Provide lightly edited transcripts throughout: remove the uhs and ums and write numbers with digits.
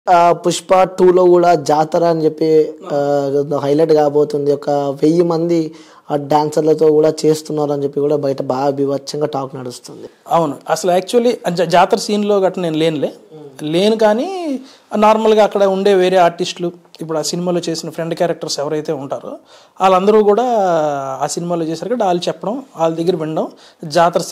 పుష్ప 2లో కూడా జాతర అని చెప్పి హైలైట్ కాబోతుంది. ఒక 1000 మంది డాన్సర్లతో కూడా చేస్తున్నారు అని చెప్పి కూడా బయట బాగా బీభత్సంగా టాక్ నడుస్తుంది. అవును, అసలు యాక్చువల్లీ జాతర సీన్లో గట్రా నేను లేను కానీ నార్మల్గా అక్కడ ఉండే వేరే ఆర్టిస్టులు ఇప్పుడు ఆ సినిమాలో చేసిన ఫ్రెండ్ క్యారెక్టర్స్ ఎవరైతే ఉంటారో వాళ్ళందరూ కూడా ఆ సినిమాలో చేశారు కాబట్టి వాళ్ళు చెప్పడం, వాళ్ళ దగ్గర వినడం. జాతర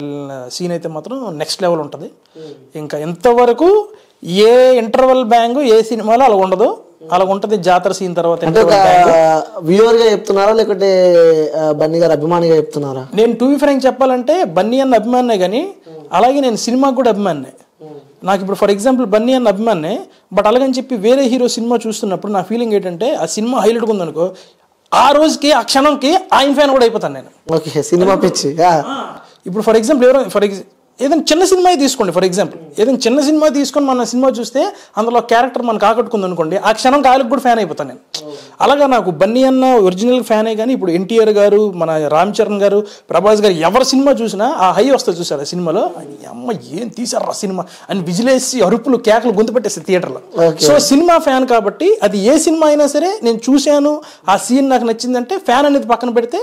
సీన్ అయితే మాత్రం నెక్స్ట్ లెవెల్ ఉంటుంది. ఇంకా ఇంతవరకు ఏ ఇంటర్వెల్ బ్యాంగ్ ఏ సినిమాలో అలా ఉండదు, అలా ఉంటుంది జాతర సీన్ తర్వాత. వ్యూవర్ గా చెప్తున్నారా లేకపోతే బన్నీ గారు అభిమానిగా చెప్తున్నారా? నేను టు బి ఫ్రాంక్ చెప్పాలంటే బన్నీ అన్న అభిమానే కానీ అలాగే నేను సినిమాకి కూడా అభిమానే. నాకు ఇప్పుడు ఫర్ ఎగ్జాంపుల్ బన్నీ అన్న అభిమానే, బట్ అలాగని చెప్పి వేరే హీరో సినిమా చూస్తున్నప్పుడు నా ఫీలింగ్ ఏంటంటే ఆ సినిమా హైలైట్గా ఉందనుకో ఆ రోజుకి ఆ క్షణంకి ఆయన ఫ్యాన్ కూడా అయిపోతాను నేను. ఓకే, సినిమా పిచ్చి. ఇప్పుడు ఫర్ ఎగ్జాంపుల్ ఏదైనా చిన్న సినిమా తీసుకోండి, ఫర్ ఎగ్జాంపుల్ ఏదైనా చిన్న సినిమా తీసుకొని మన సినిమా చూస్తే అందులో క్యారెక్టర్ మనకు ఆకట్టుకుంది అనుకోండి, ఆ క్షణం కాయలకు కూడా ఫ్యాన్ అయిపోతాను నేను. అలాగా నాకు బన్నీ అన్న ఒరిజినల్ ఫ్యానే కానీ ఇప్పుడు ఎన్టీఆర్ గారు, మన రామ్ చరణ్ గారు, ప్రభాస్ గారు ఎవరి సినిమా చూసినా ఆ హై వస్తుంది చూసారు ఆ సినిమాలో. అమ్మ ఏం తీసారు ఆ సినిమా అని విజిలేసి అరుపులు కేకలు గొంతు పెట్టేస్తారు థియేటర్లో. సో సినిమా ఫ్యాన్ కాబట్టి అది ఏ సినిమా అయినా సరే నేను చూశాను, ఆ సీన్ నాకు నచ్చిందంటే ఫ్యాన్ అనేది పక్కన పెడితే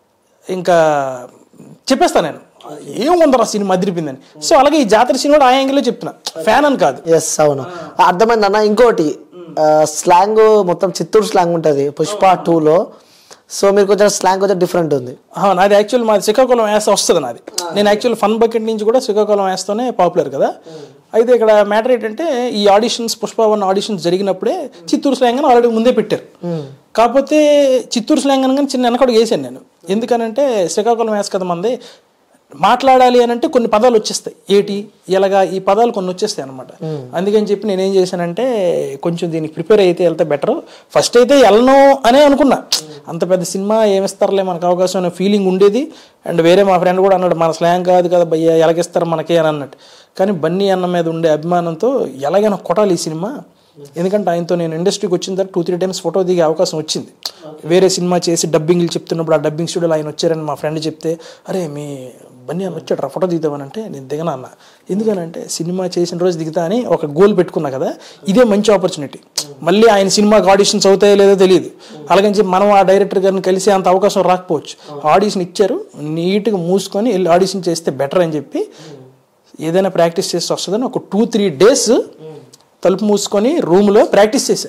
ఇంకా చెప్పేస్తాను నేను ఏముందరా సినిమా అదిరిపోయిందని. సో అలాగే ఈ జాతర సినిమా కూడా ఆ యాంగిల్లో చెప్తున్నా, ఫ్యాన్ అని కాదు. ఎస్, అవును, అర్థమైంది అన్న. ఇంకోటి స్లాంగ్ మొత్తం చిత్తూరు స్లాంగ్ ఉంటుంది పుష్ప 2లో. సో మీరు కొంచెం స్లాంగ్ కొంచెం డిఫరెంట్ ఉంది. నాది యాక్చువల్ మాది శ్రీకాకుళం వేస్త వస్తుంది నాది. నేను యాక్చువల్ ఫన్ బకెట్ నుంచి కూడా శ్రీకాకుళం వేస్తూనే పాపులర్ కదా. అయితే ఇక్కడ మ్యాటర్ ఏంటంటే ఈ ఆడిషన్స్ పుష్ప 1 ఆడిషన్స్ జరిగినప్పుడే చిత్తూరు స్లాంగ్ అని ఆల్రెడీ ముందే పెట్టారు. కాకపోతే చిత్తూరు స్లాంగ్ అని కానీ చిన్న వెనకడుగు వేసాను నేను. ఎందుకనంటే శ్రీకాకుళం వేస్త కదా మంది, మాట్లాడాలి అని అంటే కొన్ని పదాలు వచ్చేస్తాయి, ఏటి ఇలాగా ఈ పదాలు కొన్ని వచ్చేస్తాయి అనమాట. అందుకని చెప్పి నేనేం చేశానంటే కొంచెం దీనికి ప్రిపేర్ అయితే వెళ్తే బెటర్. ఫస్ట్ అయితే వెళ్ళను అనే అనుకున్నా, అంత పెద్ద సినిమా ఏమిస్తారులే మనకు అవకాశం అనే ఫీలింగ్ ఉండేది. అండ్ వేరే మా ఫ్రెండ్ కూడా అన్నాడు మన స్లాంగ్ కాదు కదా భయ్య ఎలాగిస్తారు మనకే అని అన్నట్టు. కానీ బన్నీ అన్న మీద ఉండే అభిమానంతో ఎలాగైనా కొట్టాలి ఈ సినిమా. ఎందుకంటే ఆయనతో నేను ఇండస్ట్రీకి వచ్చిన తర్వాత 2-3 టైమ్స్ ఫోటో దిగే అవకాశం వచ్చింది. వేరే సినిమా చేసి డబ్బింగ్లు చెప్తున్నప్పుడు ఆ డబ్బింగ్ స్టూడియోలో ఆయన వచ్చారని మా ఫ్రెండ్ చెప్తే, అరే మీ బన్నీ అని వచ్చాడు రా ఫోటో దిగుతామనంటే నేను దిగనా అన్న. ఎందుకనంటే సినిమా చేసిన రోజు దిగుతా అని ఒక గోల్ పెట్టుకున్నా కదా, ఇదే మంచి ఆపర్చునిటీ. మళ్ళీ ఆయన సినిమాకి ఆడిషన్స్ అవుతాయో లేదో తెలియదు, అలాగని చెప్పి మనం ఆ డైరెక్టర్ గారిని కలిసి అంత అవకాశం రాకపోవచ్చు. ఆడిషన్ ఇచ్చారు, నీట్గా మూసుకొని వెళ్ళి ఆడిషన్ చేస్తే బెటర్ అని చెప్పి ఏదైనా ప్రాక్టీస్ చేస్తే వస్తుందని ఒక 2-3 డేస్ తలుపు మూసుకొని రూమ్లో ప్రాక్టీస్ చేశా.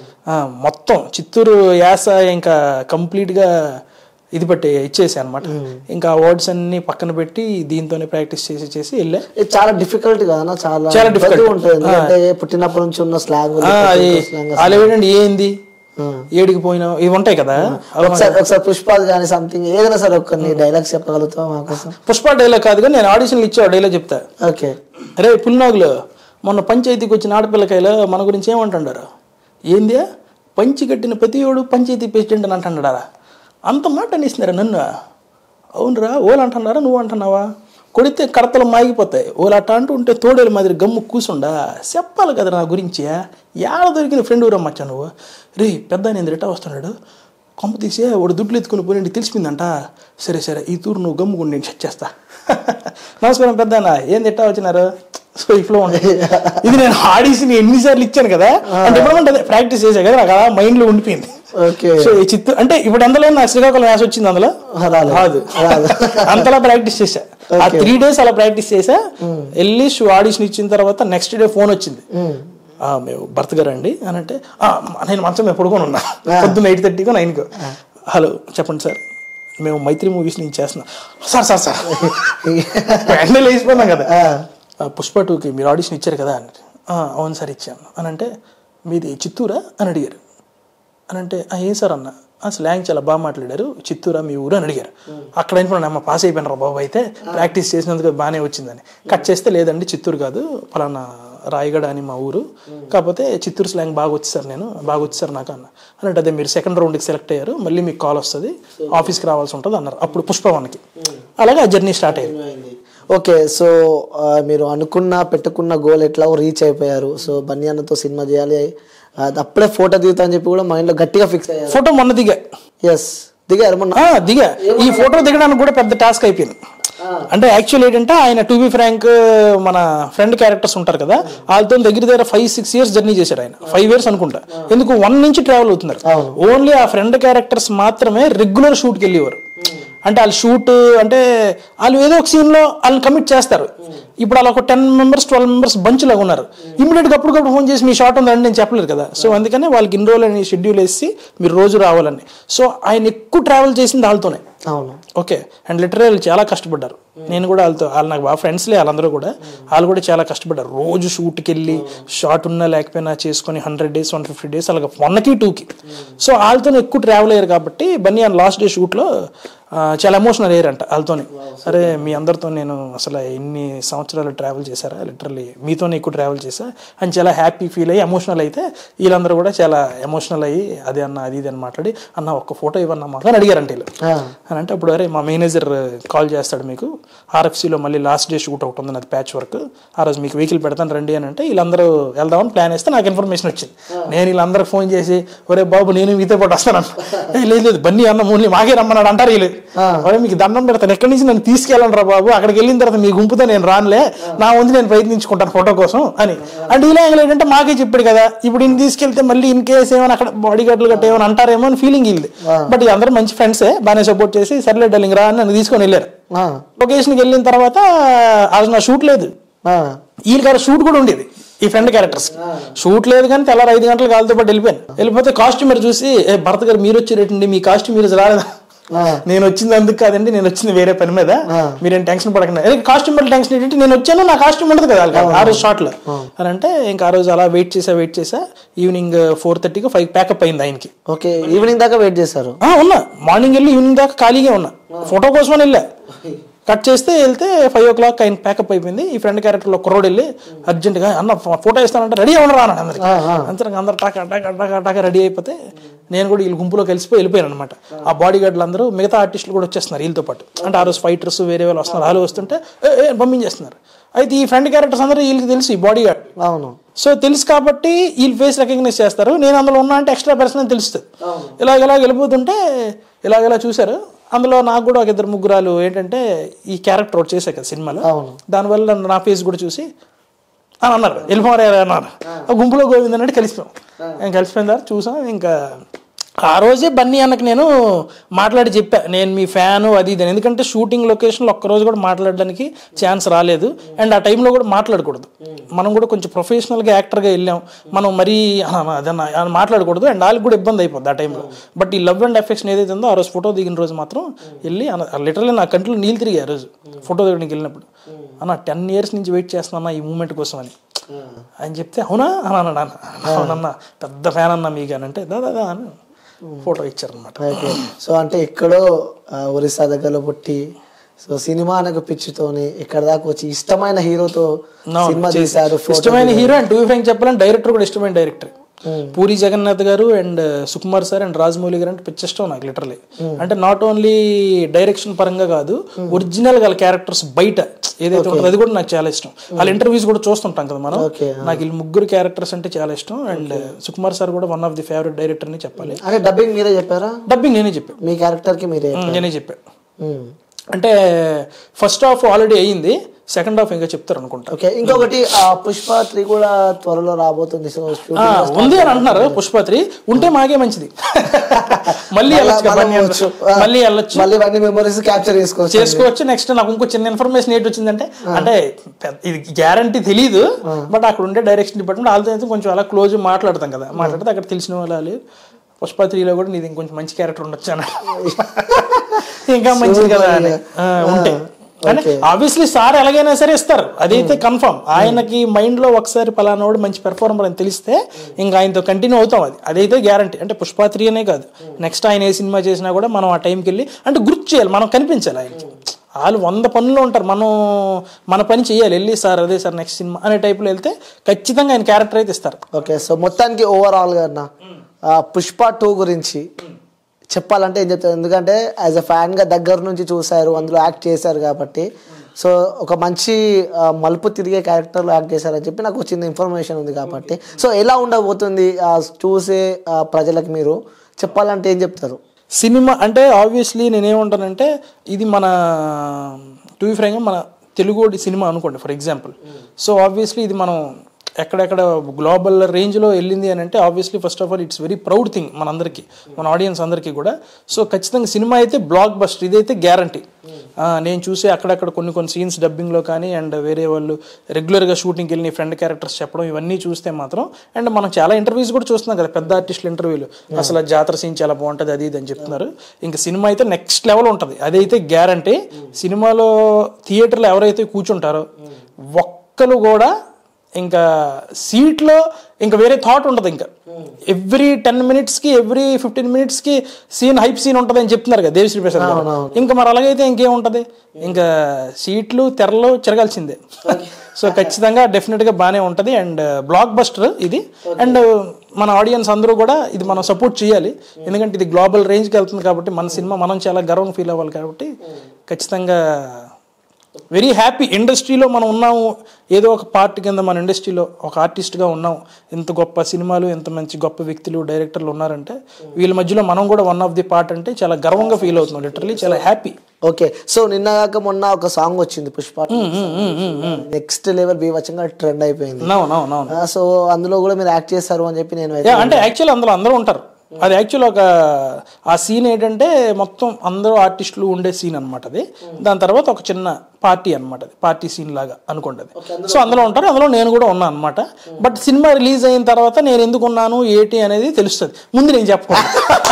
మొత్తం చిత్తూరు యాస ఇంకా కంప్లీట్గా ఇది బట్టి ఇచ్చేసా అనమాట. ఇంకా వర్డ్స్ అన్ని పక్కన పెట్టి దీంతోనే ప్రాక్టీస్ చేసి వెళ్ళా. చాలా డిఫికల్ట్ కదా, చాలా డిఫికల్ట్ ఉంటుంది పుట్టినప్పటి నుంచి ఉన్న స్లాంగ్. అదేంటండి ఏంది ఏడికి పోయినా ఇవి ఉంటాయి కదా. ఒకసారి పుష్పాలు కానీ సంథింగ్ ఏదైనా సరే కొన్ని డైలాగ్స్ చెప్పగలుగుతాం మాకోసం? పుష్ప డైలాగ్ కాదు కానీ నేను ఆడిషన్లు ఇచ్చా డైలాగ్ చెప్తా. ఓకే, అరే పుల్నాగులు మొన్న పంచాయతీకి వచ్చిన ఆడపిల్లకాయలు మన గురించి ఏమంటాడారు, ఏంది పంచి కట్టిన ప్రతివాడు పంచాయతీ ప్రెసిడెంట్ అని అంటున్నాడా, అంత మాట అనేసినారా నన్ను? అవునరా ఓలు అంటున్నారా నువ్వు అంటున్నావా? కొడితే కడతలు మాగిపోతాయి, ఓలు అట్ట అంటూ ఉంటే తోడేలు మాదిరి గమ్ము కూసుండా చెప్పాలి కదా నా గురించి. ఏడ దొరికిన ఫ్రెండ్ రమ్మచ్చా నువ్వు? రే పెద్ద నేను రిటా వస్తున్నాడు, కొమ్మ తీసే వాడు దుడ్లు ఎత్తుకుని పోయి తెలిసిపోయిందంట. సరే ఈ తూరు నువ్వు గమ్ముకుని నేను చెక్ చేస్తా. నమస్కారం పెద్దనా, ఏం తిట్టా వచ్చినారు? సో ఇఫ్లో ఉంటుంది. ఇది నేను ఆడిషన్ ఎన్నిసార్లు ఇచ్చాను కదా, అంటే ఎప్పుడంటే ప్రాక్టీస్ చేసా కదా, నాకు అలా మైండ్ లో ఉండిపోయింది. సో ఈ చిత్తూరు అంటే ఇప్పుడు ఎంతలో నాకు శ్రీకాకుళం వ్యాస వచ్చింది, అందులో రాదు అంతలా ప్రాక్టీస్ చేశా. ఆ 3 days అలా ప్రాక్టీస్ చేసా. వెళ్ళి ఆడిషన్ ఇచ్చిన తర్వాత నెక్స్ట్ డే ఫోన్ వచ్చింది, మేము భర్త గారు అండి అని అంటే, నేను మంచం మేము పడుకొని ఉన్నా పొద్దున్న 8:30 9. హలో చెప్పండి సార్, మేము మైత్రి మూవీస్ నుంచి చేస్తున్నాం. సార్ వెంటనే లేచిపోయినాం కదా. పుష్ప 2కి మీరు ఆడిషన్ ఇచ్చారు కదా అని. అవును సార్ ఇచ్చాను అని అంటే, మీది చిత్తూరా అని అడిగారు. అని అంటే ఏం సార్ అన్న, స్లాంగ్ చాలా బాగా మాట్లాడారు, చిత్తూరా మీ ఊరు అని అడిగారు. అక్కడ అయిపోయినా అమ్మ పాస్ అయిపోయిన రా బాబు, అయితే ప్రాక్టీస్ చేసినందుకు బాగానే వచ్చిందని. కట్ చేస్తే లేదండి చిత్తూరు కాదు ఫలానా రాయగడ అని మా ఊరు, కాకపోతే చిత్తూరు స్లాంగ్ బాగా వచ్చేసారు నాకు అన్న. అంటే అదే మీరు 2nd రౌండ్కి సెలెక్ట్ అయ్యారు, మళ్ళీ మీకు కాల్ వస్తుంది, ఆఫీస్కి రావాల్సి ఉంటుంది అన్నారు. అప్పుడు పుష్ప 1కి అలాగే ఆ జర్నీ స్టార్ట్ అయ్యింది. ఓకే, సో మీరు పెట్టుకున్న గోల్ ఎట్లా రీచ్ అయిపోయారు. సో బన్నీ అన్నతో సినిమా చేయాలి, అప్పుడే ఫోటో దిగుతా అని చెప్పి కూడా మైండ్ లో గట్టిగా ఫిక్స్ అయ్యారు. ఫోటో మొన్న దిగా. దిగారు మొన్న? దిగా. ఈ ఫోటో దిగడానికి కూడా పెద్ద టాస్క్ అయిపోయింది. అంటే యాక్చువల్ ఏంటంటే ఆయన టు బి ఫ్రాంక్ మన ఫ్రెండ్ క్యారెక్టర్స్ ఉంటారు కదా, వాళ్ళతో దగ్గర 5-6 years జర్నీ చేశారు ఆయన, 5 years అనుకుంటా. ఎందుకు 1 నుంచి ట్రావెల్ అవుతున్నారు. ఓన్లీ ఆ ఫ్రెండ్ క్యారెక్టర్స్ మాత్రమే రెగ్యులర్ షూట్కి వెళ్ళేవారు. అంటే వాళ్ళు షూట్ అంటే వాళ్ళు ఏదో ఒక సీన్లో వాళ్ళని కమిట్ చేస్తారు. ఇప్పుడు అలా ఒక 10 members 12 members బంచ్ లాగా ఉన్నారు. ఇమీడియట్గా అప్పటికప్పుడు ఫోన్ చేసి మీ షాట్ ఉందండి నేను చెప్పలేదు కదా. సో అందుకనే వాళ్ళకి ఇన్ని రోజులు అని షెడ్యూల్ వేసి మీరు రోజు రావాలని. సో ఆయన ఎక్కువ ట్రావెల్ చేసింది వాళ్ళతోనే. అవును, ఓకే. అండ్ లిటరల్ చాలా కష్టపడ్డారు. నేను కూడా వాళ్ళు నాకు బాగా ఫ్రెండ్స్లే, వాళ్ళందరూ కూడా వాళ్ళు కూడా చాలా కష్టపడ్డారు. రోజు షూట్కి వెళ్ళి షార్ట్ ఉన్నా లేకపోయినా చేసుకొని 100 days 150 days అలాగే 1కి 2కి. సో వాళ్ళతో ఎక్కువ ట్రావెల్ అయ్యారు కాబట్టి బన్నీ అండ్ లాస్ట్ డే షూట్లో చాలా ఎమోషనల్ అయ్యారంట వాళ్ళతోని. సరే మీ అందరితో నేను అసలు ఇన్ని సంవత్సరాలు ట్రావెల్ చేశారా, లిటరల్లీ మీతోనే ఎక్కువ ట్రావెల్ చేశా అని చాలా హ్యాపీ ఫీల్ అయ్యి ఎమోషనల్ అయితే వీళ్ళందరూ కూడా చాలా ఎమోషనల్ అయ్యి అదే అన్న అది ఇది అని మాట్లాడి అన్న ఒక్క ఫోటో ఇవ్వన్నా మాకు అని అడిగారంట వీళ్ళు. అని అంటే అప్పుడు అరే మా మేనేజర్ కాల్ చేస్తాడు మీకు, ఆర్ఎఫ్సీలో మళ్ళీ లాస్ట్ డే షూట్ ఒకటి ఉంది అది ప్యాచ్ వర్క్, ఆ రోజు మీకు వెహికల్ పెడతాను రండి అని అంటే వీళ్ళందరూ వెళ్దామని ప్లాన్ వేస్తే నాకు ఇన్ఫర్మేషన్ వచ్చింది. నేను వీళ్ళందరికి ఫోన్ చేసి ఒరే బాబు నేను మీతో పాటు వస్తాను. లేదు బన్నీ అన్న ఓన్లీ మాకే రమ్మన్నాడు అంటారు వీళ్ళు. ఒరే మీకు దండం పెడతాను, ఎక్కడి నుంచి నన్ను తీసుకెళ్ళండి రా బాబు, అక్కడికి వెళ్ళిన తర్వాత మీ గుంపుతో నేను రానులే, నా వంతు నేను ప్రయత్నించుకుంటాను ఫోటో కోసం అని. అంటే ఇలా ఏంటంటే మాకే చెప్పాడు కదా, ఇప్పుడు ఇన్ని తీసుకెళ్తే మళ్ళీ ఇన్ కేసు ఏమైనా అక్కడ బాడీ గార్డులు గట్ట ఏమైనా అంటారేమో అని ఫీలింగ్ వీళ్ళది. బట్ అందరూ మంచి ఫ్రెండ్సే, బాగానే సపోర్ట్ చేసి సర్లే డార్లింగ్ రా అని నన్ను తీసుకొని వెళ్ళారు. లొకేషన్కి వెళ్ళిన తర్వాత అది నా షూట్ లేదు, వీళ్ళ గారు షూట్ కూడా ఉండేది ఈ ఫ్రెండ్ క్యారెక్టర్స్. షూట్ లేదు కానీ తెల్లారు 5 గంటలకు వాళ్ళతో పాటు వెళ్ళిపోయాను. వెళ్ళిపోతే కాస్ట్యూమర్ చూసి భరత్ గారు మీరు వచ్చారేటండి, మీ కాస్ట్యూమ్ మీరు రాలేదా. నేను వచ్చింది అందుకు కాదండి, నేను వచ్చింది వేరే పని మీద, మీరేం టెన్షన్ పడకండి. కాస్ట్యూమ్ టెన్షన్ ఏంటంటే నేను వచ్చాను నా కాస్ట్యూమ్ ఉండదు కదా ఆ రోజు షార్ట్ లో అని అంటే ఇంకా ఆ రోజు అలా వెయిట్ చేసా. ఈవినింగ్ 4:30కి 5 ప్యాకప్ అయింది ఆయనకి. ఓకే, ఈవినింగ్ దాకా వెయిట్ చేశారు. ఉన్నా మార్నింగ్ వెళ్ళి ఈవినింగ్ దాకా ఖాళీగా ఉన్నా, ఫోటో కోసమని వెళ్ళా. కట్ చేస్తే వెళ్తే 5 o'clock ఆయన ప్యాకప్ అయిపోయింది. ఈ ఫ్రెండ్ క్యారెక్టర్లో కుర్రోడు వెళ్ళి అర్జెంట్గా అన్న ఫోటో ఇస్తానంటే రెడీ అవ్వరా అన్నాడు అందరికి. అందరూ టాకా రెడీ అయిపోతే నేను కూడా వీళ్ళు గుంపులో కలిసిపోయి వెళ్ళిపోయాను అనమాట. ఆ బాడీ గార్డులు అందరూ మిగతా ఆర్టిస్టులు కూడా వచ్చేస్తున్నారు వీళ్ళతో పాటు. అంటే ఆ రోజు ఫైటర్స్ వేరే వాళ్ళు వస్తున్నారు, వాళ్ళు వస్తుంటే పంపించేస్తున్నారు. అయితే ఈ ఫ్రెండ్ క్యారెక్టర్స్ అందరూ వీళ్ళకి తెలుసు ఈ బాడీ గార్డ్. అవును, సో తెలుసు కాబట్టి వీళ్ళు ఫేస్ రికగ్నైజ్ చేస్తారు. నేను అందులో ఉన్నా అంటే ఎక్స్ట్రా పర్సన్ అని తెలుస్తుంది. ఇలాగ వెళ్ళిపోతుంటే ఇలాగెలా చూశారు. అందులో నాకు కూడా ఒక 2-3 ఏంటంటే ఈ క్యారెక్టర్ ఒకటి చేశాను కదా సినిమాలో, దానివల్ల నా ఫేస్ కూడా చూసి అని అన్నారు వెళ్ళిపోయారు అన్నారు. గుంపులో గోవింద్ అన్నట్టు కలిసిపోయాం. నేను కలిసిపోయిన తర్వాత చూసాం. ఇంకా ఆ రోజే బన్నీ అన్నకి నేను మాట్లాడి చెప్పా, నేను మీ ఫ్యాను అది ఇది. ఎందుకంటే షూటింగ్ లొకేషన్లో ఒక్కరోజు కూడా మాట్లాడడానికి ఛాన్స్ రాలేదు. అండ్ ఆ టైంలో కూడా మాట్లాడకూడదు, మనం కూడా కొంచెం ప్రొఫెషనల్గా యాక్టర్గా వెళ్ళాం, మనం మరీ అదన్నా మాట్లాడకూడదు. అండ్ వాళ్ళకి కూడా ఇబ్బంది అయిపోద్ది ఆ టైంలో. బట్ ఈ లవ్ అండ్ అఫెక్షన్ ఏదైతే ఉందో ఆ రోజు ఫోటో దిగిన రోజు మాత్రం వెళ్ళి లిటరల్లీ నా కంట్లో నీళ్ళు తిరిగి ఆ రోజు ఫోటో దిగడానికి వెళ్ళినప్పుడు. అన్న 10 years నుంచి వెయిట్ చేస్తున్నా ఈ మూమెంట్ కోసం అని చెప్తే అవునా అన్నాడు. అవునన్నా పెద్ద ఫ్యాన్ అన్నా మీకు అని అంటే దాదా అని ఫోటో ఇచ్చారనమాట. సో అంటే ఎక్కడో ఒరిస్సా దగ్గరలో పుట్టి సో సినిమా అనకు పిచ్చితోని ఇక్కడ దాకా వచ్చి ఇష్టమైన హీరోతో సినిమా తీశారు. ఇష్టమైన hero and to be frank చెప్పాలంటే డైరెక్టర్ కూడా ఇష్టమైన director Puri Jagannadh garu and Sukumar sir and Rajamouli garu అంటే పిచ్చి ఇష్టం నాకు లిటరలీ. అంటే నాట్ ఓన్లీ డైరెక్షన్ పరంగా కాదు, ఒరిజినల్ గా క్యారెక్టర్స్ బయట ఏదైతే ఉంటుందో అది కూడా నాకు చాలా ఇష్టం. వాళ్ళ ఇంటర్వ్యూస్ కూడా చూస్తుంటాం కదా మనం. నాకు వీళ్ళు 3 క్యారెక్టర్స్ అంటే చాలా ఇష్టం. అండ్ సుకుమార్ సార్ కూడా one of the favourite director అని చెప్పాలి. అంటే డబ్బింగ్ మీరే చెప్పారా? డబ్బింగ్ నేనే చెప్పాను, మీ క్యారెక్టర్ కి నేనే చెప్పాను. అంటే ఫస్ట్ హాఫ్ ఆల్రెడీ అయ్యింది, సెకండ్ హాఫ్ ఇంకా చెప్తారు అనుకుంటా. ఓకే, ఇంకొకటి పుష్ప 3 కూడా త్వరలో రాబోతుంది. సో ఉంది అని అంటున్నారు. పుష్ప 3 ఉంటే మాకే మంచిది, మళ్ళీ వెళ్ళొచ్చు, మళ్ళీ మెమరీస్ క్యాప్చర్ చేసుకోవచ్చు. నెక్స్ట్ నాకు ఇంకో చిన్న ఇన్ఫర్మేషన్ ఏంటి వచ్చిందంటే, అంటే ఇది గ్యారంటీ తెలీదు, బట్ అక్కడ ఉండే డైరెక్షన్ డిపార్ట్మెంట్ వాళ్ళతో కొంచెం అలా క్లోజ్ మాట్లాడతాం కదా, మాట్లాడితే అక్కడ తెలిసిన వాళ్ళు పుష్ప 3లో కూడా నీది ఇంకొంచెం మంచి క్యారెక్టర్ ఉండొచ్చు అని, ఇంకా మంచిది కదా అని ఉంటే. ఆబ్వియస్లీ సార్ ఎలాగైనా సరే ఇస్తారు, అదైతే కన్ఫర్మ్. ఆయనకి మైండ్ లో ఒకసారి పలానాడు మంచి పెర్ఫార్మర్ అని తెలిస్తే ఇంకా ఆయనతో కంటిన్యూ అవుతాం, అదైతే గ్యారంటీ. అంటే పుష్ప 3 అనే కాదు, నెక్స్ట్ ఆయన ఏ సినిమా చేసినా కూడా మనం ఆ టైంకి వెళ్ళి అంటే గుర్తు చేయాలి, మనం కనిపించాలి ఆయనకి. వాళ్ళు 100 పనుల్లో ఉంటారు, మనం మన పని చేయాలి, వెళ్ళి సార్ అదే సార్ నెక్స్ట్ సినిమా అనే టైప్లో వెళ్తే ఖచ్చితంగా ఆయన క్యారెక్టర్ అయితే ఇస్తారు. ఓకే, సో మొత్తానికి ఓవరాల్గా పుష్ప 2 గురించి చెప్పాలంటే ఏం చెప్తారు? ఎందుకంటే యాజ్ అ ఫ్యాన్గా దగ్గర నుంచి చూశారు, అందులో యాక్ట్ చేశారు కాబట్టి, సో ఒక మంచి మలుపు తిరిగే క్యారెక్టర్లో యాక్ట్ చేశారని చెప్పి నాకు చిన్న ఇన్ఫర్మేషన్ ఉంది కాబట్టి, సో ఎలా ఉండబోతుంది చూసే ప్రజలకు మీరు చెప్పాలంటే ఏం చెప్తారు? సినిమా అంటే ఆబ్వియస్లీ నేనేమంటానంటే, ఇది మన టు బి ఫ్రాంక్గా మన తెలుగు సినిమా అనుకోండి ఫర్ ఎగ్జాంపుల్. సో ఆబ్వియస్లీ ఇది మనం ఎక్కడెక్కడ గ్లోబల్ రేంజ్లో వెళ్ళింది అని అంటే obviously first of all it's very proud thing మనందరికీ, మన ఆడియన్స్ అందరికీ కూడా. సో ఖచ్చితంగా సినిమా అయితే బ్లాక్ బస్టర్, ఇదైతే గ్యారంటీ. నేను చూసే అక్కడక్కడ కొన్ని సీన్స్ డబ్బింగ్లో కానీ అండ్ వేరే వాళ్ళు రెగ్యులర్గా షూటింగ్కి వెళ్ళి ఫ్రెండ్ క్యారెక్టర్స్ చెప్పడం ఇవన్నీ చూస్తే మాత్రం, అండ్ మనం చాలా ఇంటర్వ్యూస్ కూడా చూస్తున్నాం కదా పెద్ద ఆర్టిస్టుల ఇంటర్వ్యూలు, అసలు జాతర సీన్ చాలా బాగుంటుంది అది ఇది అని చెప్తున్నారు. ఇంకా సినిమా అయితే నెక్స్ట్ లెవెల్ ఉంటుంది, అదైతే గ్యారంటీ. సినిమాలో థియేటర్లో ఎవరైతే కూర్చుంటారో ఒక్కరు కూడా ఇంకా సీట్లో ఇంకా వేరే థాట్ ఉంటుంది. ఇంకా ఎవ్రీ 10 minutesకి ఎవ్రీ 15 minutesకి సీన్ హైప్ సీన్ ఉంటుంది అని చెప్తున్నారు కదా దేవిశ్రీ ప్రసాద్ గారు. ఇంకా మరి అలాగైతే ఇంకేముంటుంది, ఇంకా సీట్లు తెరలు తిరగాల్సిందే. సో ఖచ్చితంగా డెఫినెట్గా బాగానే ఉంటుంది అండ్ బ్లాక్ బస్టర్ ఇది. అండ్ మన ఆడియన్స్ అందరూ కూడా ఇది మనం సపోర్ట్ చేయాలి, ఎందుకంటే ఇది గ్లోబల్ రేంజ్కి వెళ్తుంది కాబట్టి మన సినిమా మనం చాలా గర్వం ఫీల్ అవ్వాలి కాబట్టి ఖచ్చితంగా వెరీ హ్యాపీ. ఇండస్ట్రీలో మనం ఉన్నాము, ఏదో ఒక పార్ట్ కింద మన ఇండస్ట్రీలో ఒక ఆర్టిస్ట్గా ఉన్నాం, ఇంత గొప్ప సినిమాలు ఎంత మంచి గొప్ప వ్యక్తులు డైరెక్టర్లు ఉన్నారంటే వీళ్ళ మధ్యలో మనం కూడా వన్ ఆఫ్ ది పార్ట్ అంటే చాలా గర్వంగా ఫీల్ అవుతున్నాం, లిటరలీ చాలా హ్యాపీ. ఓకే, సో నిన్న కాక మొన్న ఒక సాంగ్ వచ్చింది పుష్ప, నెక్స్ట్ లెవెల్ బీభత్సంగా ట్రెండ్ అయిపోయింది. సో అందులో కూడా మీరు యాక్ట్ చేస్తారు అని చెప్పి నేను అంటే యాక్చువల్ అందులో అందరూ ఉంటారు. అది యాక్చువల్ ఒక ఆ సీన్ ఏంటంటే మొత్తం అందరూ ఆర్టిస్టులు ఉండే సీన్ అనమాట అది. దాని తర్వాత ఒక చిన్న పార్టీ అనమాట, అది పార్టీ సీన్ లాగా అనుకోండి అది. సో అందులో ఉంటారు, అందులో నేను కూడా ఉన్నాను అనమాట. బట్ సినిమా రిలీజ్ అయిన తర్వాత నేను ఎందుకు ఉన్నాను ఏంటి అనేది తెలుస్తుంది, ముందు నేను చెప్పాను.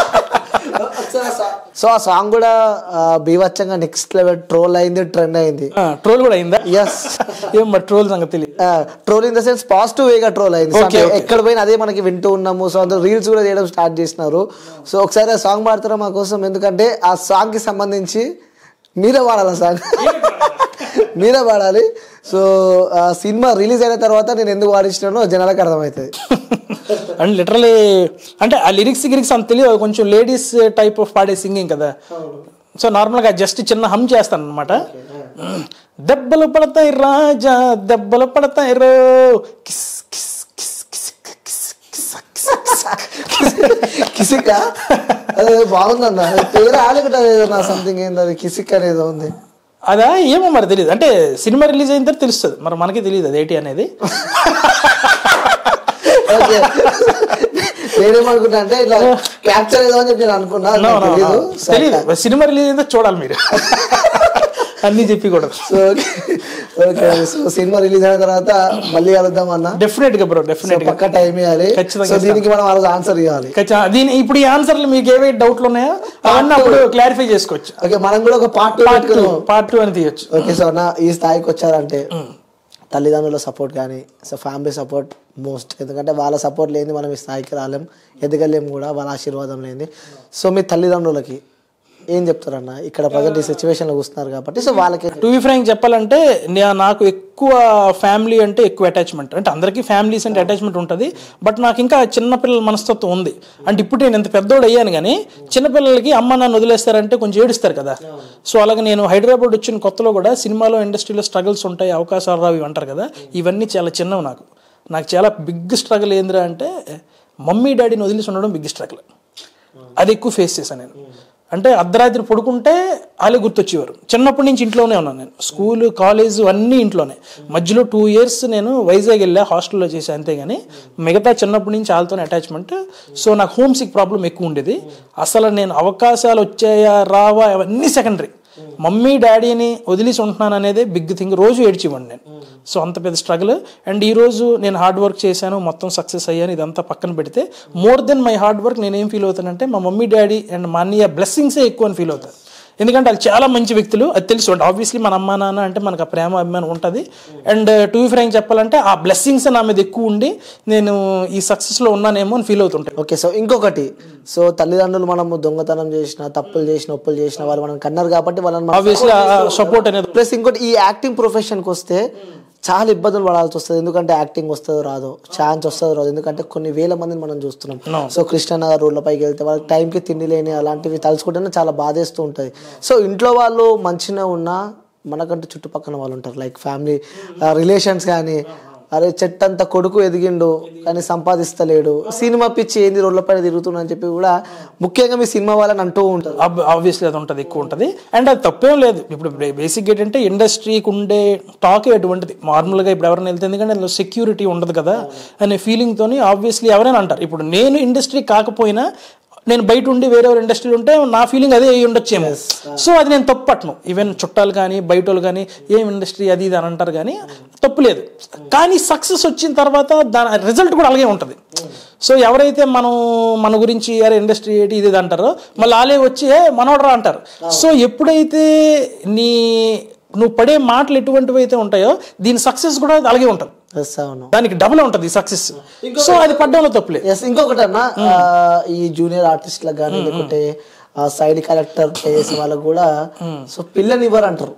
సో ఆ సాంగ్ కూడా బీభత్సంగా నెక్స్ట్ లెవెల్ ట్రోల్ అయింది, ట్రెండ్ అయింది. ట్రోల్ కూడా అయిందా? ఎస్. ఏం మరి ట్రోల్ సంగతి తెలియదు. Troll in the sense positive వేగా ట్రోల్ అయింది. ఎక్కడ పోయినా అదే మనకి వింటూ ఉన్నాము. సో అందరూ రీల్స్ కూడా చేయడం స్టార్ట్ చేసినారు. సో ఒకసారి ఆ సాంగ్ పాడతారా మా కోసం, ఎందుకంటే ఆ సాంగ్ కి సంబంధించి మీరే పాడాలి, ఆ సాంగ్ మీరే పాడాలి. సో ఆ సినిమా రిలీజ్ అయిన తర్వాత నేను ఎందుకు పాడించినానో జనాలకు అర్థమవుతుంది. అండ్ లిటరలీ అంటే ఆ లిరిక్స్ అంత తెలియదు, కొంచెం లేడీస్ టైప్ ఆఫ్ పాడే సింగింగ్ కదా. సో నార్మల్గా జస్ట్ చిన్న హమ్ చేస్తాను అనమాట. దెబ్బలు పడతాయి రాజా దెబ్బలు పడతాయి రో, కిసిక్ బాగుందన్న పేరు ఆలకట సంథింగ్ ఏంది అది కిసిక్ అనేది ఉంది. అదా ఏమో మరి తెలియదు, అంటే సినిమా రిలీజ్ అయిన తర్వాత తెలుస్తుంది, మరి మనకి తెలియదు అదేంటి అనేది. నేనేమనుకుంటా అంటే ఇట్లా క్యాప్చర్ ఏదో అని చెప్పి నేను అనుకున్నా, తెలియదు. సినిమా రిలీజ్ అయితే చూడాలి మీరు అన్ని చెప్పి కూడా. ఓకే, సో సినిమా రిలీజ్ అయిన తర్వాత మళ్ళీ కలుద్దాం అన్న. డెఫినెట్ గా బ్రో, డెఫినెట్ గా పక్కా టైం ఇవ్వాలి. ఖచ్చితంగా దీనికి మనం ఆన్సర్ ఇవ్వాలి. దీని ఇప్పుడు ఈ ఆన్సర్లు మీకు ఏవే డౌట్లు ఉన్నాయో అవన్నీ అప్పుడు క్లారిఫై చేసుకోవచ్చు. ఓకే, మనం కూడా ఒక పార్ట్ 2 అని తీయొచ్చు. ఓకే, సో అన్న ఈ స్థాయికి వచ్చారంటే తల్లిదండ్రుల సపోర్ట్ కానీ, సో ఫ్యామిలీ సపోర్ట్ మోస్ట్, ఎందుకంటే వాళ్ళ సపోర్ట్ లేని మనం ఈ స్థాయికి రాలేం, ఎదగలేము కూడా వాళ్ళ ఆశీర్వాదం లేని. సో మీ తల్లిదండ్రులకి ఏం చెప్తారన్న, ఇక్కడ ప్రజెంట్ ఈ సిచ్యువేషన్లో కూస్తున్నారు కాబట్టి? సో వాళ్ళకి టు బి ఫ్రాంక్ చెప్పాలంటే నాకు ఎక్కువ ఫ్యామిలీ అంటే ఎక్కువ అటాచ్మెంట్, అంటే అందరికీ ఫ్యామిలీస్ అంటే అటాచ్మెంట్ ఉంటుంది. బట్ నాకు ఇంకా చిన్నపిల్లల మనస్తత్వం ఉంది. అంటే ఇప్పుడు నేను ఎంత పెద్దోడు అయ్యాను కానీ చిన్నపిల్లలకి అమ్మ నన్ను వదిలేస్తారంటే కొంచెం ఏడుస్తారు కదా. సో అలాగే నేను హైదరాబాద్ వచ్చిన కొత్తలో కూడా సినిమాలో ఇండస్ట్రీలో స్ట్రగుల్స్ ఉంటాయి, అవకాశాలు రావు ఇవి అంటారు కదా, ఇవన్నీ చాలా చిన్నవి. నాకు చాలా బిగ్ స్ట్రగుల్ ఏందిరా అంటే మమ్మీ డాడీని వదిలేసి ఉండడం బిగ్ స్ట్రగుల్. అది ఎక్కువ ఫేస్ చేశాను నేను. అంటే అర్ధరాత్రి పడుకుంటే వాళ్ళే గుర్తొచ్చేవారు. చిన్నప్పటి నుంచి ఇంట్లోనే ఉన్నాను నేను, స్కూలు కాలేజు అన్నీ ఇంట్లోనే. మధ్యలో 2 years నేను వైజాగ్ వెళ్ళా, హాస్టల్లో చేశాను అంతేగాని మిగతా చిన్నప్పటి నుంచి వాళ్ళతోనే అటాచ్మెంట్. సో నాకు హోమ్ సిక్ ప్రాబ్లం ఎక్కువ ఉండేది. అసలు నేను అవకాశాలు వచ్చాయా రావా అవన్నీ సెకండరీ, మమ్మీ డాడీని వదిలేసి ఉంటున్నాను అనేదే బిగ్ థింగ్. రోజు ఏడ్చివ్వండి నేను. సో అంత పెద్ద స్ట్రగుల్. అండ్ ఈరోజు నేను హార్డ్ వర్క్ చేశాను, మొత్తం సక్సెస్ అయ్యాను, ఇదంతా పక్కన పెడితే more than my hard work నేను ఏం ఫీల్ అవుతానంటే మా మమ్మీ డాడీ అండ్ మా అన్నయ్య బ్లెస్సింగ్సే ఎక్కువ అని ఫీల్ అవుతాను. ఎందుకంటే వాళ్ళు చాలా మంచి వ్యక్తులు, అది తెలుసు. అంటే ఆబ్వియస్లీ మన అమ్మ నాన్న అంటే మనకు ఆ ప్రేమ అభిమానం ఉంటుంది. అండ్ టు బి ఫ్రాంక్ చెప్పాలంటే ఆ బ్లెస్సింగ్స్ నా మీద ఎక్కువ ఉండి నేను ఈ సక్సెస్లో ఉన్నానేమో అని ఫీల్ అవుతుంటాయి. ఓకే, సో ఇంకొకటి, సో తల్లిదండ్రులు మనము దొంగతనం చేసిన, తప్పులు చేసిన, ఒప్పులు చేసిన వాళ్ళు మనం కన్నారు కాబట్టి వాళ్ళని ఆబ్వియస్లీ సపోర్ట్ అనేది. ప్లస్ ఇంకోటి, ఈ యాక్టింగ్ ప్రొఫెషన్కి వస్తే చాలా ఇబ్బందులు పడాల్సి వస్తుంది. ఎందుకంటే యాక్టింగ్ వస్తుందో రాదో, ఛాన్స్ వస్తుందో రాదు, ఎందుకంటే కొన్ని వేల మందిని మనం చూస్తున్నాం. సో కృష్ణనగర్ రోడ్లపైకి వెళ్తే వాళ్ళకి టైంకి తిండి లేని అలాంటివి తలుచుకుంటేనే చాలా బాధేస్తూ ఉంటుంది. సో ఇంట్లో వాళ్ళు మంచిగా ఉన్నా మనకంటూ చుట్టుపక్కల వాళ్ళు ఉంటారు, లైక్ ఫ్యామిలీ రిలేషన్స్ కానీ అరే చెట్టంత కొడుకు ఎదిగిండు కానీ సంపాదిస్తలేడు, సినిమా పిచ్చి ఏంది రోడ్ల పైన తిరుగుతున్నా అని చెప్పి కూడా ముఖ్యంగా మీ సినిమా వాళ్ళని అంటూ ఉంటారు. ఆబ్వియస్లీ అది ఉంటుంది, ఎక్కువ ఉంటుంది. అండ్ అది తప్పేం లేదు. ఇప్పుడు బేసిక్ ఏంటంటే ఇండస్ట్రీకి ఉండే టాక్ ఎటువంటిది నార్మల్గా ఇప్పుడు ఎవరైనా వెళ్తే, ఎందుకంటే అందులో సెక్యూరిటీ ఉండదు కదా అనే ఫీలింగ్తో ఆబ్వియస్లీ ఎవరైనా అంటారు. ఇప్పుడు నేను ఇండస్ట్రీ కాకపోయినా నేను బయట ఉండి వేరే ఇండస్ట్రీలో ఉంటే నా ఫీలింగ్ అదే అయ్యి ఉండొచ్చేమో. సో అది నేను తప్పు పట్టను. ఈవెన్ చుట్టాలు కానీ బయట వాళ్ళు కానీ ఏం ఇండస్ట్రీ అది ఇది అని అంటారు, కానీ తప్పు లేదు. కానీ సక్సెస్ వచ్చిన తర్వాత దాని రిజల్ట్ కూడా అలాగే ఉంటుంది. సో ఎవరైతే మన గురించి అరే ఇండస్ట్రీ ఏంటి ఇది అంటారో మళ్ళీ వాళ్ళే వచ్చి మనోడరా అంటారు. సో ఎప్పుడైతే నువ్వు పడే మాటలు ఎటువంటివి అయితే ఉంటాయో దీని సక్సెస్ కూడా అలాగే ఉంటుంది, దానికి డబుల్ ఉంటుంది సక్సెస్. సో అది పడ్డంలో తప్పులే. ఇంకొకటి అన్న, ఈ జూనియర్ ఆర్టిస్ట్లకు కానీ లేకుంటే సైడ్ క్యారెక్టర్ ప్లే చేసే వాళ్ళకు కూడా సో పిల్లని ఇవ్వరు అంటారు.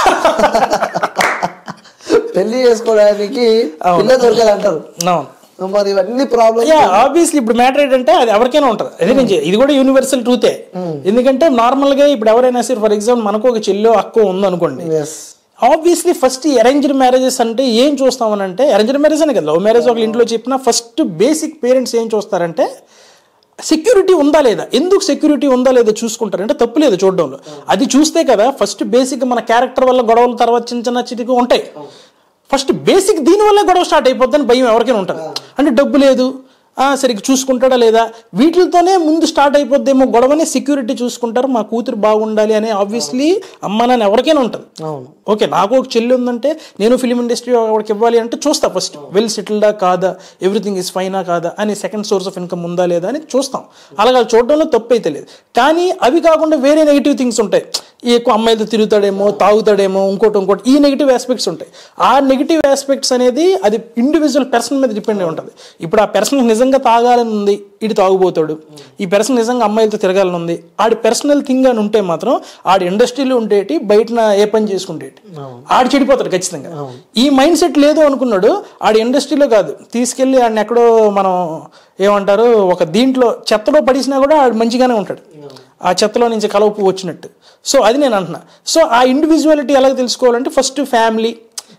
పెళ్లి చేసుకోవడానికి పిల్ల దొరకదు అంటారు. మరి ఇవన్నీ ప్రాబ్లమ్. ఆబ్వియస్లీ ఇప్పుడు మ్యాటర్ ఏంటంటే అది ఎవరికైనా ఉంటుంది. అదే నుంచి ఇది కూడా యూనివర్సల్ ట్రూతే. ఎందుకంటే నార్మల్ గా ఇప్పుడు ఎవరైనా సరే ఫర్ ఎగ్జాంపుల్ మనకు ఒక చెల్లో అక్కో ఉందనుకోండి, ఆబ్వియస్లీ ఫస్ట్ అరేంజ్డ్ మ్యారేజెస్ అంటే ఏం చూస్తామనంటే, అరేంజ్డ్ మ్యారేజ్ అనే కదా లవ్ మ్యారేజ్ ఒక ఇంట్లో చెప్పినా ఫస్ట్ బేసిక్ పేరెంట్స్ ఏం చూస్తారంటే సెక్యూరిటీ ఉందా లేదా. ఎందుకు సెక్యూరిటీ ఉందా లేదా చూసుకుంటారంటే తప్పు లేదు చూడడంలో. అది చూస్తే కదా ఫస్ట్ బేసిక్ మన క్యారెక్టర్ వల్ల గొడవల తర్వాత చిన్న చిన్న చిటికి ఉంటాయి. ఫస్ట్ బేసిక్ దీనివల్ల గొడవ స్టార్ట్ అయిపోద్దని భయం ఎవరికైనా ఉంటుంది. అంటే డబ్బు లేదు, సరిగ్గా చూసుకుంటాడా లేదా, వీటితోనే ముందు స్టార్ట్ అయిపోద్దేమో గొడవని. సెక్యూరిటీ చూసుకుంటారు, మా కూతురు బాగుండాలి అనే ఆబ్వియస్లీ అమ్మ నాన్న ఎవరికైనా ఉంటుంది. ఓకే నాకు ఒక చెల్లి ఉందంటే నేను ఫిలిం ఇండస్ట్రీ వాడికి ఇవ్వాలి అంటే చూస్తా ఫస్ట్ వెల్ సెటిల్డా కాదా, ఎవ్రీథింగ్ ఇస్ ఫైనా కాదా అని, సెకండ్ సోర్స్ ఆఫ్ ఇన్కమ్ ఉందా లేదా అని చూస్తాం. అలాగే చూడడంలో తప్పు అయితే లేదు. కానీ అవి కాకుండా వేరే నెగిటివ్ థింగ్స్ ఉంటాయి. ఎక్కువ అమ్మాయిలతో తిరుగుతాడేమో, తాగుతాడేమో, ఇంకోటి ఈ నెగిటివ్ ఆస్పెక్ట్స్ ఉంటాయి. ఆ నెగిటివ్ ఆస్పెక్ట్స్ అనేది అది ఇండివిజువల్ పర్సన్ మీద డిపెండ్ అయి ఉంటుంది. ఇప్పుడు ఆ పర్సన్ నిజంగా తాగాలని ఉంది, ఇటు తాగుపోతాడు. ఈ పర్సన్ నిజంగా అమ్మాయిలతో తిరగాలని ఉంది, ఆడి పర్సనల్ థింగ్ అని ఉంటే మాత్రం ఆడి ఇండస్ట్రీలో ఉండేటి బయట ఏ పని చేసుకుంటేటి ఆడు చెడిపోతాడు ఖచ్చితంగా. ఈ మైండ్ సెట్ లేదు అనుకున్నాడు, ఆడి ఇండస్ట్రీలో కాదు తీసుకెళ్ళి ఆడిని ఎక్కడో మనం ఏమంటారు ఒక దీంట్లో చెత్తలో పడేసినా కూడా ఆడు మంచిగానే ఉంటాడు, ఆ చెత్తలో నుంచి కలవపు వచ్చినట్టు. సో అది నేను అంటున్నా. సో ఆ ఇండివిజువాలిటీ ఎలా తెలుసుకోవాలంటే ఫస్ట్ ఫ్యామిలీ,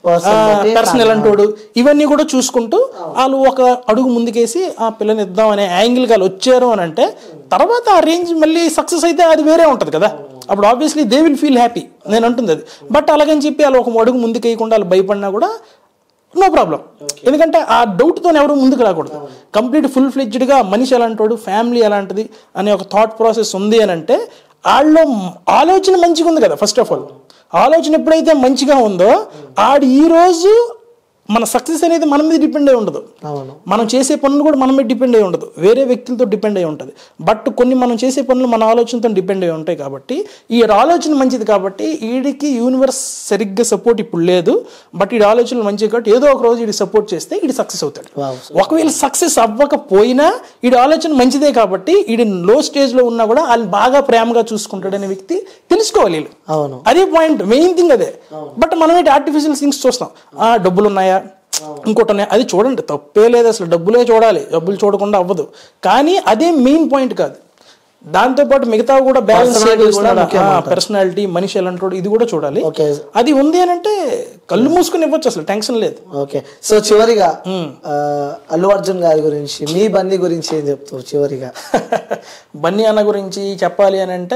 పర్సనల్ అంటోడు ఇవన్నీ కూడా చూసుకుంటూ వాళ్ళు ఒక అడుగు ముందుకేసి ఆ పిల్లని ఇద్దాం అనే యాంగిల్ గా వచ్చారు అని అంటే తర్వాత ఆ రేంజ్ మళ్ళీ సక్సెస్ అయితే అది వేరే ఉంటుంది కదా. అప్పుడు obviously they will feel happy, నేను అంటుంది అది. బట్ అలాగని చెప్పి వాళ్ళు ఒక అడుగు ముందుకు వేయకుండా వాళ్ళు భయపడినా కూడా నో ప్రాబ్లం. ఎందుకంటే ఆ డౌట్తో ఎవరు ముందుకు రాకూడదు. కంప్లీట్ ఫుల్ ఫ్లెడ్జ్డ్గా మనిషి ఎలాంటోడు, ఫ్యామిలీ ఎలాంటిది అనే ఒక థాట్ ప్రాసెస్ ఉంది అని అంటే వాళ్ళలో ఆలోచన మంచిగా ఉంది కదా. ఫస్ట్ ఆఫ్ ఆల్ ఆలోచన ఎప్పుడైతే మంచిగా ఉందో ఆడు ఈరోజు మన సక్సెస్ అనేది మన మీద డిపెండ్ అయి ఉండదు, మనం చేసే పనులు కూడా మన మీద డిపెండ్ అయి ఉండదు, వేరే వ్యక్తులతో డిపెండ్ అయి ఉంటుంది. బట్ కొన్ని మనం చేసే పనులు మన ఆలోచనతో డిపెండ్ అయి ఉంటాయి. కాబట్టి ఈ ఆలోచన మంచిది కాబట్టి వీడికి యూనివర్స్ సరిగ్గా సపోర్ట్ ఇప్పుడు లేదు, బట్ ఈ ఆలోచనలు మంచిది కాబట్టి ఏదో ఒక రోజు వీడి సపోర్ట్ చేస్తే వీడి సక్సెస్ అవుతాడు. ఒకవేళ సక్సెస్ అవ్వకపోయినా వీడి ఆలోచన మంచిదే కాబట్టి వీడి లో స్టేజ్ లో ఉన్నా కూడా వాళ్ళని బాగా ప్రేమగా చూసుకుంటాడు అనే వ్యక్తి తెలుసుకోవాలి. అదే పాయింట్, మెయిన్ థింగ్ అదే. బట్ మనం ఏంటి ఆర్టిఫిషియల్ థింగ్స్ చూస్తాం, డబ్బులు ఉన్నాయా ఇంకోటి ఉన్నాయి, అది చూడండి తప్పే లేదు, అసలు డబ్బులే చూడాలి, డబ్బులు చూడకుండా అవ్వదు. కానీ అదే మెయిన్ పాయింట్ కాదు, దాంతోపాటు మిగతా కూడా బ్యాలెన్స్ పర్సనాలిటీ, మనిషి ఎలాంటి ఇది కూడా చూడాలి. అది ఉంది అని అంటే కళ్ళు మూసుకుని ఇవ్వచ్చు, అసలు టెన్షన్ లేదు. ఓకే, సో చివరిగా అల్లు అర్జున్ గారి గురించి, మీ బన్నీ గురించి ఏం చెప్తావు చివరిగా? బన్నీ అన్న గురించి చెప్పాలి అని అంటే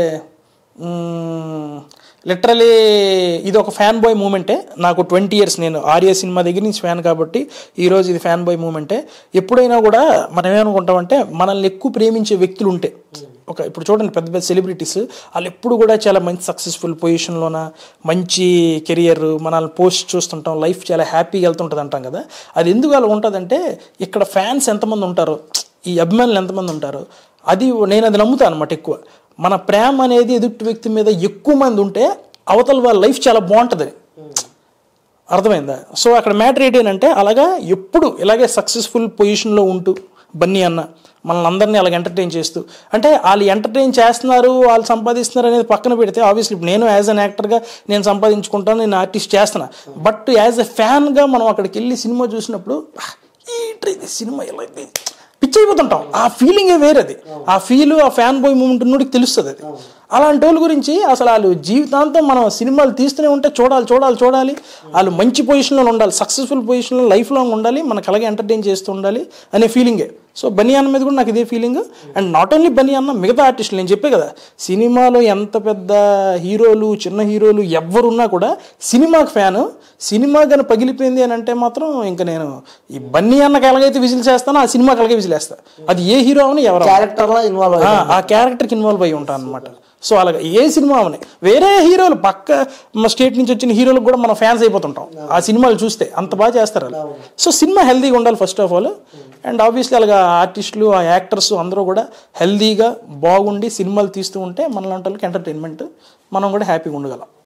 లిటరలీ ఇది ఒక ఫ్యాన్ బాయ్ మూమెంటే. నాకు 20 years నేను ఆర్య సినిమా దగ్గర నుంచి ఫ్యాన్ కాబట్టి ఈరోజు ఇది ఫ్యాన్ బాయ్ మూమెంటే. ఎప్పుడైనా కూడా మనం ఏమనుకుంటామంటే మనల్ని ఎక్కువ ప్రేమించే వ్యక్తులు ఉంటే, ఇప్పుడు చూడండి పెద్ద పెద్ద సెలబ్రిటీస్ వాళ్ళు ఎప్పుడు కూడా చాలా మంచి సక్సెస్ఫుల్ పొజిషన్లోన మంచి కెరియర్ మనల్ని పోస్ట్ చూస్తుంటాం, లైఫ్ చాలా హ్యాపీగా వెళ్తుంటుంది అంటాం కదా. అది ఎందుకు అలా ఉంటుందంటే ఇక్కడ ఫ్యాన్స్ ఎంతమంది ఉంటారో, ఈ అభిమానులు ఎంతమంది ఉంటారో, అది నేను అది నమ్ముతాను అనమాట. ఎక్కువ మన ప్రేమ అనేది ఎదుటి వ్యక్తి మీద ఎక్కువ మంది ఉంటే అవతల వాళ్ళ లైఫ్ చాలా బాగుంటుంది, అర్థమైందా? సో అక్కడ మ్యాటర్ ఏంటంటే అలాగా ఎప్పుడు ఇలాగే సక్సెస్ఫుల్ పొజిషన్లో ఉంటూ బన్నీ అన్న మనల్ని అందరినీ అలాగ ఎంటర్టైన్ చేస్తూ, అంటే వాళ్ళు ఎంటర్టైన్ చేస్తున్నారు, వాళ్ళు సంపాదిస్తున్నారు అనేది పక్కన పెడితే ఆబ్వియస్లీ ఇప్పుడు నేను యాజ్ అన్ యాక్టర్గా నేను సంపాదించుకుంటాను, నేను ఆర్టిస్ట్ చేస్తున్నా. బట్ యాజ్ ఎ ఫ్యాన్గా మనం అక్కడికి వెళ్ళి సినిమా చూసినప్పుడు ఈ సినిమా ఎలా పిచ్చి అయిపోతుంటాం. ఆ ఫీలింగే వేరేది. ఆ ఫీల్, ఆ ఫ్యాన్ బాయ్ మూమెంట్ ఉన్నోడికి తెలుస్తుంది అది. అలాంటి వాళ్ళ గురించి అసలు వాళ్ళు జీవితాంతం మనం సినిమాలు తీస్తూనే ఉంటే చూడాలి. వాళ్ళు మంచి పొజిషన్లో ఉండాలి, సక్సెస్ఫుల్ పొజిషన్లో లైఫ్ లాంగ్ ఉండాలి, మనకు అలాగే ఎంటర్టైన్ చేస్తూ ఉండాలి అనే ఫీలింగే. సో బన్నీ అన్న మీద కూడా నాకు ఇదే feeling. And not only Bunny అన్న, మిగతా ఆర్టిస్టులు నేను చెప్పే కదా, సినిమాలో ఎంత పెద్ద హీరోలు, చిన్న హీరోలు ఎవరున్నా కూడా సినిమాకి ఫ్యాను. సినిమా కానీ పగిలిపోయింది అని అంటే మాత్రం ఇంకా నేను ఈ బన్నీ అన్నకి ఎలాగైతే విజిల్ చేస్తానో ఆ సినిమాకి అలాగే విజిల్ వేస్తాను. అది ఏ హీరో అని ఎవరు ఆ క్యారెక్టర్కి ఇన్వాల్వ్ అయ్యి ఉంటాను అనమాట. సో అలాగే ఏ సినిమా అవని వేరే హీరోలు పక్క స్టేట్ నుంచి వచ్చిన హీరోలకు కూడా మనం ఫ్యాన్స్ అయిపోతుంటాం ఆ సినిమాలు చూస్తే, అంత బాగా చేస్తారు వాళ్ళు. సో సినిమా హెల్దీగా ఉండాలి first of all. And obviously అలాగా ఆర్టిస్టులు, ఆ యాక్టర్స్ అందరూ కూడా హెల్దీగా బాగుండి సినిమాలు తీస్తూ ఉంటే మనలాంటి వాళ్ళకి ఎంటర్టైన్మెంట్, మనం కూడా హ్యాపీగా ఉండగలం.